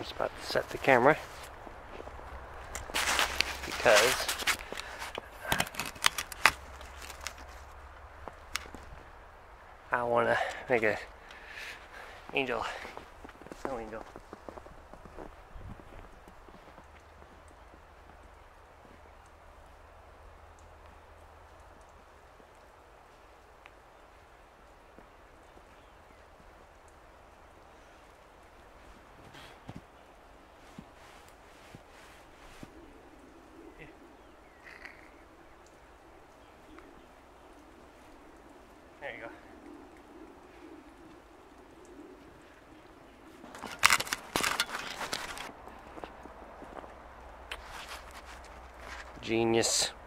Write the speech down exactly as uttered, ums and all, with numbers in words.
just about to set the camera because I want to make a angel, snow angel. There you go. Genius.